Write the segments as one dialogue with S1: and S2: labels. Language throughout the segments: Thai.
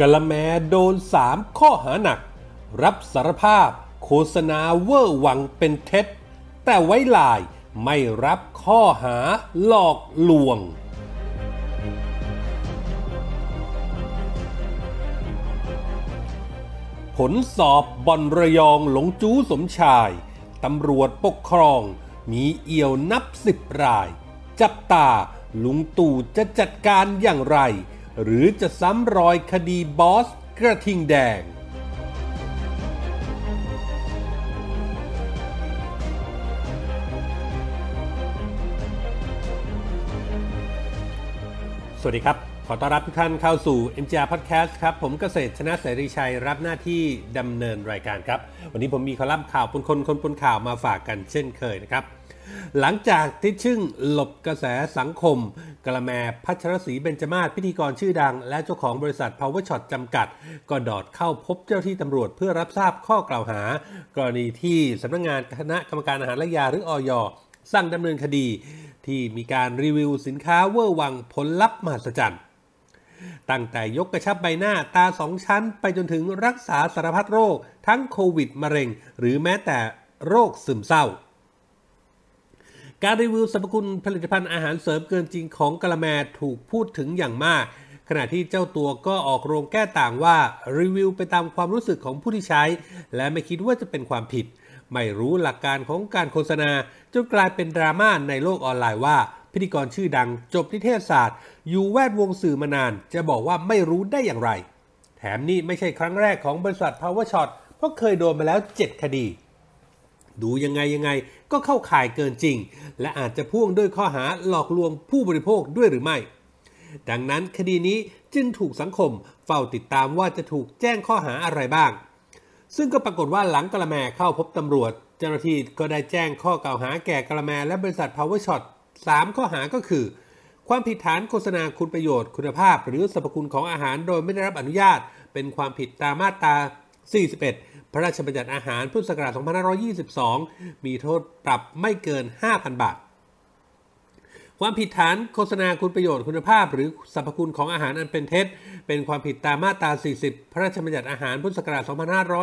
S1: กะละแมโดน3ข้อหาหนักรับสารภาพโฆษณาเวอร์วังเป็นเท็จแต่ไว้ลายไม่รับข้อหาหลอกลวงผลสอบบ่อนระยองหลงจู้สมชายตำรวจปกครองมีเอี่ยวนับ10 รายจับตาลุงตู่จะจัดการอย่างไรหรือจะซ้ำรอยคดีบอสกระทิงแดงสวัสดีครับขอต้อนรับทุกท่านเข้าสู่ MGR Podcast ครับผมเกษตรชนะเสรีชัยรับหน้าที่ดำเนินรายการครับวันนี้ผมมีคอลัมน์ข่าวปนคนข่าวมาฝากกันเช่นเคยนะครับหลังจากที่ชึ่งหลบกระแสสังคมกะละแมพัชรศรีเบญจมาศพิธีกรชื่อดังและเจ้าของบริษัท Power Shot จำกัดก็ดอดเข้าพบเจ้าที่ตำรวจเพื่อรับทราบข้อกล่าวหากรณีที่สำนักงานคณะกรรมการอาหารและยาหรืออย.สั่งดำเนินคดีที่มีการรีวิวสินค้าเวอร์วังผลลัพธ์มหัศจรรย์ตั้งแต่ยกกระชับใบหน้าตา2 ชั้นไปจนถึงรักษาสารพัดโรคทั้งโควิดมะเร็งหรือแม้แต่โรคซึมเศร้าการรีวิวสรรพคุณผลิตภัณฑ์อาหารเสริมเกินจริงของกะละแมถูกพูดถึงอย่างมากขณะที่เจ้าตัวก็ออกโรงแก้ต่างว่ารีวิวไปตามความรู้สึกของผู้ที่ใช้และไม่คิดว่าจะเป็นความผิดไม่รู้หลักการของการโฆษณาจนกลายเป็นดราม่าในโลกออนไลน์ว่าพิธีกรชื่อดังจบนิเทศศาสตร์อยู่แวดวงสื่อมานานจะบอกว่าไม่รู้ได้อย่างไรแถมนี่ไม่ใช่ครั้งแรกของบริษัท Power Shot เพราะเคยโดนมาแล้ว7 คดีดูยังไงก็เข้าข่ายเกินจริงและอาจจะพ่วงด้วยข้อหาหลอกลวงผู้บริโภคด้วยหรือไม่ดังนั้นคดีนี้จึงถูกสังคมเฝ้าติดตามว่าจะถูกแจ้งข้อหาอะไรบ้างซึ่งก็ปรากฏว่าหลังกะละแมเข้าพบตำรวจเจ้าหน้าที่ก็ได้แจ้งข้อกล่าวหาแก่กะละแมและบริษัท Power Shot 3 ข้อหาก็คือความผิดฐานโฆษณาคุณประโยชน์คุณภาพหรือสรรพคุณของอาหารโดยไม่ได้รับอนุญาตเป็นความผิดตามมาตรา41พระราชบัญญัติอาหารพุทธศักราช2522มีโทษปรับไม่เกิน 5,000 บาทความผิดฐานโฆษณาคุณประโยชน์คุณภาพหรือสรรพคุณของอาหารอันเป็นเท็จเป็นความผิดตามมาตรา40พระราชบัญญัติอาหารพุทธศักราช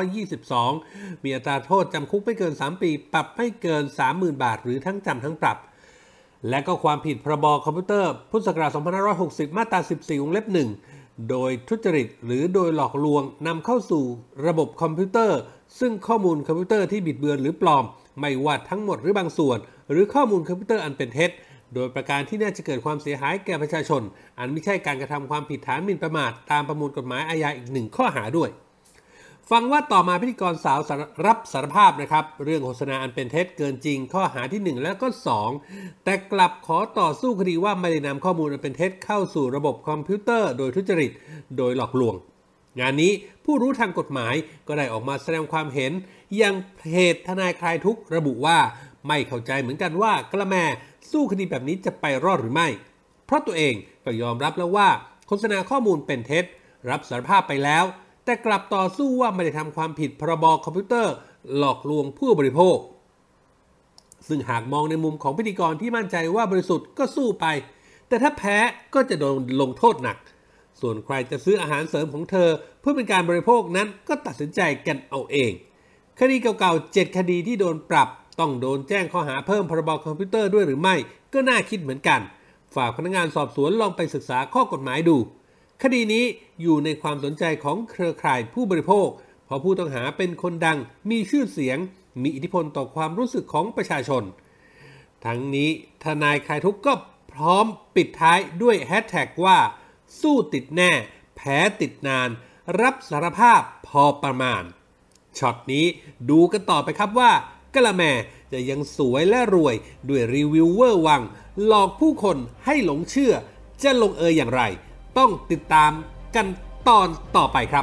S1: 2522มีอัตราโทษจำคุกไม่เกิน3 ปีปรับไม่เกิน 30,000 บาทหรือทั้งจำทั้งปรับและก็ความผิดพรบคอมพิวเตอร์พุทธศักราช2560มาตรา14วงเล็บ1โดยทุจริตหรือโดยหลอกลวงนำเข้าสู่ระบบคอมพิวเตอร์ซึ่งข้อมูลคอมพิวเตอร์ที่บิดเบือนหรือปลอมไม่ว่าทั้งหมดหรือบางส่วนหรือข้อมูลคอมพิวเตอร์อันเป็นเท็จโดยประการที่น่าจะเกิดความเสียหายแก่ประชาชนอันไม่ใช่การกระทำความผิดฐานหมิ่นประมาทตามประมวลกฎหมายอาญาอีก1 ข้อหาด้วยฟังว่าต่อมาพิธีกรสาวรับสารภาพนะครับเรื่องโฆษณาอันเป็นเท็จเกินจริงข้อหาที่1และก็2แต่กลับขอต่อสู้คดีว่าไม่ได้นำข้อมูลอันเป็นเท็จเข้าสู่ระบบคอมพิวเตอร์โดยทุจริตโดยหลอกลวงงานนี้ผู้รู้ทางกฎหมายก็ได้ออกมาแสดงความเห็นอย่างเพจทนายคลายทุกข์ระบุว่าไม่เข้าใจเหมือนกันว่ากะละแมสู้คดีแบบนี้จะไปรอดหรือไม่เพราะตัวเองก็ยอมรับแล้วว่าโฆษณาข้อมูลเป็นเท็จรับสารภาพไปแล้วแต่กลับต่อสู้ว่าไม่ได้ทำความผิดพรบคอมพิวเตอร์หลอกลวงผู้บริโภคซึ่งหากมองในมุมของพิธีกรที่มั่นใจว่าบริสุทธิ์ก็สู้ไปแต่ถ้าแพ้ก็จะโดนลงโทษหนักส่วนใครจะซื้ออาหารเสริมของเธอเพื่อเป็นการบริโภคนั้นก็ตัดสินใจกันเอาเองคดีเก่าๆ7 คดีที่โดนปรับต้องโดนแจ้งข้อหาเพิ่มพรบคอมพิวเตอร์ด้วยหรือไม่ก็น่าคิดเหมือนกันฝากพนักงานสอบสวนลองไปศึกษาข้อกฎหมายดูคดีนี้อยู่ในความสนใจของเครือข่ายผู้บริโภคเพราะผู้ต้องหาเป็นคนดังมีชื่อเสียงมีอิทธิพลต่อความรู้สึกของประชาชนทั้งนี้ทนายคลายทุกข์ก็พร้อมปิดท้ายด้วยแฮชแท็กว่าสู้ติดแน่แพ้ติดนานรับสารภาพพอประมาณช็อตนี้ดูกันต่อไปครับว่ากะละแมจะยังสวยและรวยด้วยรีวิวเวอร์วังหลอกผู้คนให้หลงเชื่อจะลงเอยอย่างไรต้องติดตามกันตอนต่อไปครับ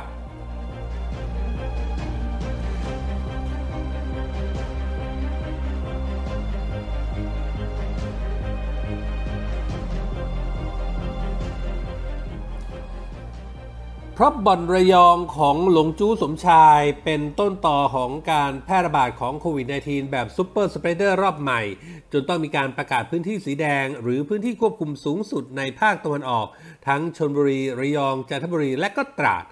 S1: เพราะบ่อนระยองของหลงจู้สมชายเป็นต้นต่อของการแพร่ระบาดของโควิด -19 แบบซุปเปอร์สเปรเดอร์รอบใหม่จนต้องมีการประกาศพื้นที่สีแดงหรือพื้นที่ควบคุมสูงสุดในภาคตะวันออกทั้งชลบุรีระยองจันทบุรีและก็ตราด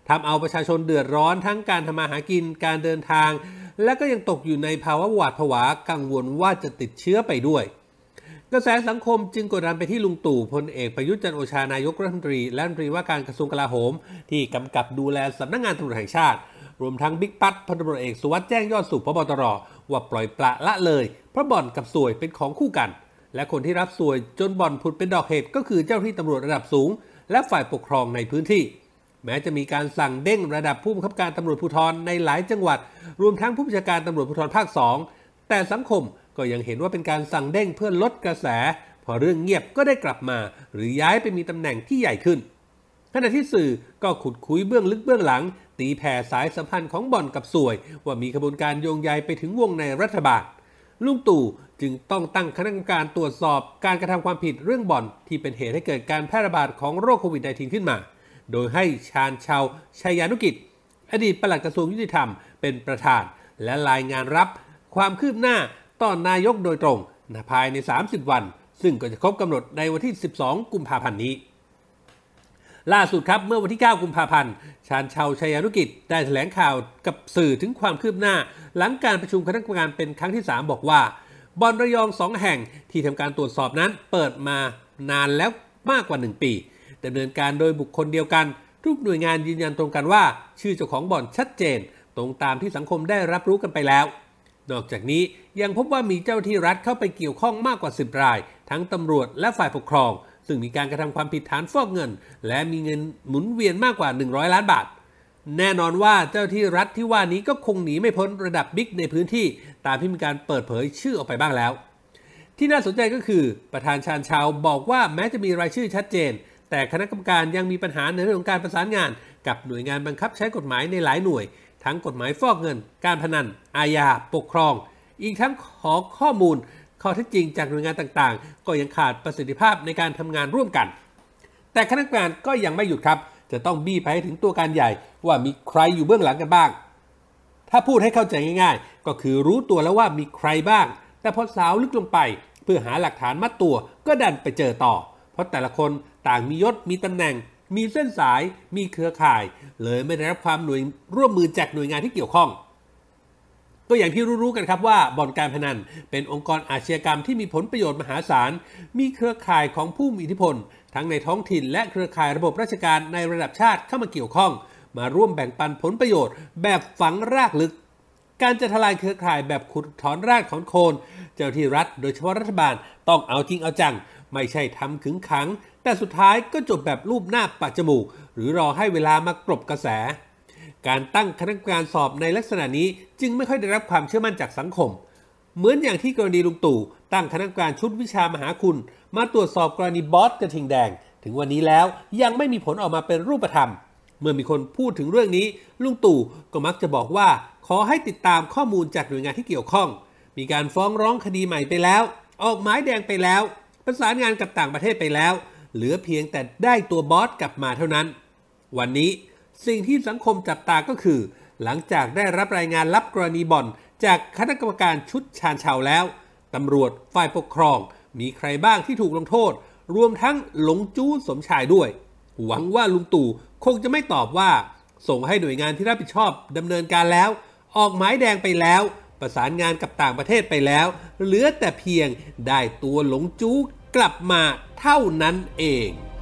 S1: ทำเอาประชาชนเดือดร้อนทั้งการทำมาหากินการเดินทางและก็ยังตกอยู่ในภาวะหวาดผวากังวลว่าจะติดเชื้อไปด้วยกระแสสังคมจึงกดดันไปที่ลุงตู่พลเอกประยุทธ์จันทร์โอชานายกรัฐมนตรีและรัฐมนตรีว่าการกระทรวงกลาโหมที่กำกับดูแลสำนักงานตำรวจแห่งชาติรวมทั้งบิ๊กปั๊ดพลตำรวจเอกสุวัสด์แจ้งยอดสุข ผบ.ตร.ว่าปล่อยปละละเลยเพราะบ่อนกับสวยเป็นของคู่กันและคนที่รับสวยจนบ่อนผุดเป็นดอกเห็ดก็คือเจ้าหน้าที่ตำรวจระดับสูงและฝ่ายปกครองในพื้นที่แม้จะมีการสั่งเด้งระดับผู้บังคับการตำรวจภูธรในหลายจังหวัดรวมทั้งผู้บัญชาการตำรวจภูธรภาค 2แต่สังคมก็ยังเห็นว่าเป็นการสั่งเด้งเพื่อลดกระแสพอเรื่องเงียบก็ได้กลับมาหรือย้ายไปมีตำแหน่งที่ใหญ่ขึ้นขณะที่สื่อก็ขุดคุยเบื้องลึกเบื้องหลังตีแผ่สายสัมพันธ์ของบ่อนกับสวยว่ามีขบวนการโยงใยไปถึงวงในรัฐบาลลุงตู่จึงต้องตั้งคณะกรรมการตรวจสอบการกระทำความผิดเรื่องบ่อนที่เป็นเหตุให้เกิดการแพร่ระบาดของโรคโควิด -19 ขึ้นมาโดยให้ชาญชาวชัยยานุกิจอดีตปลัดกระทรวงยุติธรรมเป็นประธานและรายงานรับความคืบหน้าต่อนายกโดยตรงภายใน30วันซึ่งก็จะครบกำหนดในวันที่12กุมภาพันธ์นี้ล่าสุดครับเมื่อวันที่9กุมภาพันธ์ชาญชาวชัยยานุกิจได้แถลงข่าวกับสื่อถึงความคืบหน้าหลังการประชุมคณะกรรมการเป็นครั้งที่3บอกว่าบ่อนระยอง2แห่งที่ทำการตรวจสอบนั้นเปิดมานานแล้วมากกว่า1ปีดำเนินการโดยบุคคลเดียวกันทุกหน่วยงานยืนยันตรงกันว่าชื่อเจ้าของบ่อนชัดเจนตรงตามที่สังคมได้รับรู้กันไปแล้วนอกจากนี้ยังพบว่ามีเจ้าที่รัฐเข้าไปเกี่ยวข้องมากกว่า10รายทั้งตำรวจและฝ่ายปกครองซึ่งมีการกระทำความผิดฐานฟอกเงินและมีเงินหมุนเวียนมากกว่า100ล้านบาทแน่นอนว่าเจ้าที่รัฐที่ว่านี้ก็คงหนีไม่พ้นระดับบิ๊กในพื้นที่ตามที่มีการเปิดเผยชื่อออกไปบ้างแล้วที่น่าสนใจก็คือประธานชาญชาวบอกว่าแม้จะมีรายชื่อชัดเจนแต่คณะกรรมการยังมีปัญหาในเรื่องของการประสานงานกับหน่วยงานบังคับใช้กฎหมายในหลายหน่วยทั้งกฎหมายฟอกเงินการพนันอาญาปกครองอีกทั้งขอข้อมูลข้อเท็จจริงจากหน่วยงานต่างๆก็ยังขาดประสิทธิภาพในการทำงานร่วมกันแต่คณะกรรมการก็ยังไม่หยุดครับจะต้องบี้ไปถึงตัวการใหญ่ว่ามีใครอยู่เบื้องหลังกันบ้างถ้าพูดให้เข้าใจง่ายๆก็คือรู้ตัวแล้วว่ามีใครบ้างแต่พอสาวลึกลงไปเพื่อหาหลักฐานมัดตัวก็ดันไปเจอต่อเพราะแต่ละคนต่างมียศมีตำแหน่งมีเส้นสายมีเครือข่ายเลยไม่ได้รับความร่วมมือจากหน่วยงานที่เกี่ยวข้องก็อย่างที่รู้ๆกันครับว่าบ่อนการพนันเป็นองค์กรอาชญากรรมที่มีผลประโยชน์มหาศาลมีเครือข่ายของผู้มีอิทธิพลทั้งในท้องถิ่นและเครือข่ายระบบราชการในระดับชาติเข้ามาเกี่ยวข้องมาร่วมแบ่งปันผลประโยชน์แบบฝังรากลึกการจะทลายเครือข่ายแบบขุดถอนรากถอนโคนเจ้าที่รัฐโดยเฉพาะรัฐบาลต้องเอาจริงเอาจังไม่ใช่ทำขึงขังแต่สุดท้ายก็จบแบบรูปหน้าปะจมูกหรือรอให้เวลามากลบกระแสการตั้งคณะกรรมการสอบในลักษณะนี้จึงไม่ค่อยได้รับความเชื่อมั่นจากสังคมเหมือนอย่างที่กรณีลุงตู่ตั้งคณะกรรมการชุดวิชามหาคุณมาตรวจสอบกรณีบอสกระทิงแดงถึงวันนี้แล้วยังไม่มีผลออกมาเป็นรูปธรรมเมื่อมีคนพูดถึงเรื่องนี้ลุงตู่ก็มักจะบอกว่าขอให้ติดตามข้อมูลจากหน่วยงานที่เกี่ยวข้องมีการฟ้องร้องคดีใหม่ไปแล้วออกหมายแดงไปแล้วประสานงานกับต่างประเทศไปแล้วเหลือเพียงแต่ได้ตัวบอสกลับมาเท่านั้นวันนี้สิ่งที่สังคมจับตาก็คือหลังจากได้รับรายงานลับกรณีบ่อนจากคณะกรรมการชุดชาญชาวแล้วตำรวจฝ่ายปกครองมีใครบ้างที่ถูกลงโทษรวมทั้งหลงจู้สมชายด้วยหวังว่าลุงตู่คงจะไม่ตอบว่าส่งให้หน่วยงานที่รับผิดชอบดำเนินการแล้วออกหมายแดงไปแล้วประสานงานกับต่างประเทศไปแล้วเหลือแต่เพียงได้ตัวหลงจู้กลับมาเท่านั้นเอง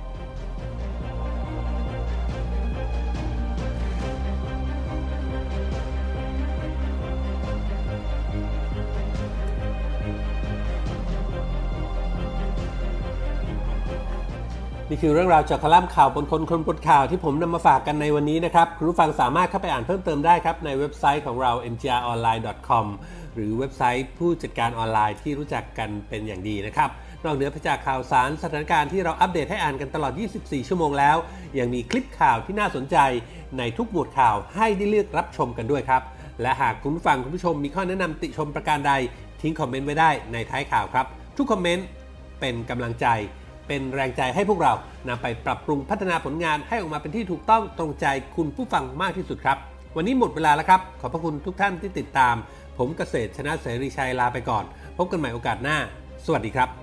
S1: นี่คือเรื่องราวจากคอลัมน์ข่าวบนคนบนข่าวที่ผมนำมาฝากกันในวันนี้นะครับคุณผู้ฟังสามารถเข้าไปอ่านเพิ่มเติมได้ครับในเว็บไซต์ของเรา mgronline.com หรือเว็บไซต์ผู้จัดการออนไลน์ที่รู้จักกันเป็นอย่างดีนะครับนอกเหนือไปจากข่าวสารสถานการณ์ที่เราอัปเดตให้อ่านกันตลอด 24 ชั่วโมงแล้วยังมีคลิปข่าวที่น่าสนใจในทุกหมวดข่าวให้ได้เลือกรับชมกันด้วยครับและหากคุณผู้ฟังคุณผู้ชมมีข้อแนะนำติชมประการใดทิ้งคอมเมนต์ไว้ได้ในท้ายข่าวครับทุกคอมเมนต์เป็นกำลังใจเป็นแรงใจให้พวกเรานำไปปรับปรุงพัฒนาผลงานให้ออกมาเป็นที่ถูกต้องตรงใจคุณผู้ฟังมากที่สุดครับวันนี้หมดเวลาแล้วครับขอบพระคุณทุกท่านที่ติดตามผมเกษตรชนะเสรีชัยลาไปก่อนพบกันใหม่โอกาสหน้าสวัสดีครับ